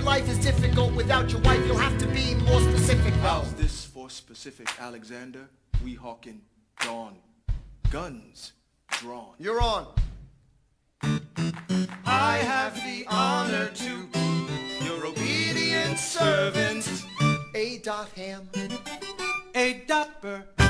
your life is difficult without your wife, you'll have to be more specific, though. How's this for specific, Alexander? We hawkin' dawn. Guns drawn. You're on. I have the honor to be your obedient servant. A. Ham. A dapper